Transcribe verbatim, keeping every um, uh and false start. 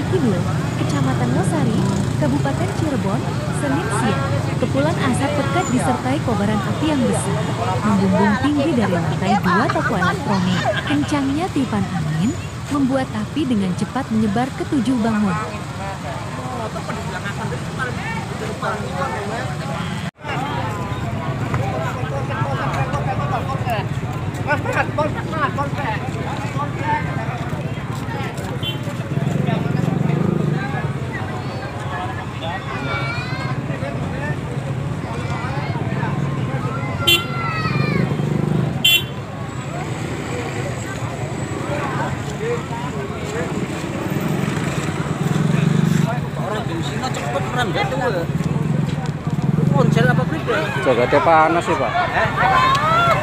Kidul, Kecamatan Losari, Kabupaten Cirebon, Senin siang. Kepulan asap pekat disertai kobaran api yang besar, membumbung tinggi dari lantai dua toko elektronik. Kencangnya tiupan angin membuat api dengan cepat menyebar ke tujuh bangunan. Orang bensinnya cepet merem jatuh. Ponsel apa beda? Jaga panas sih Pak. Eh?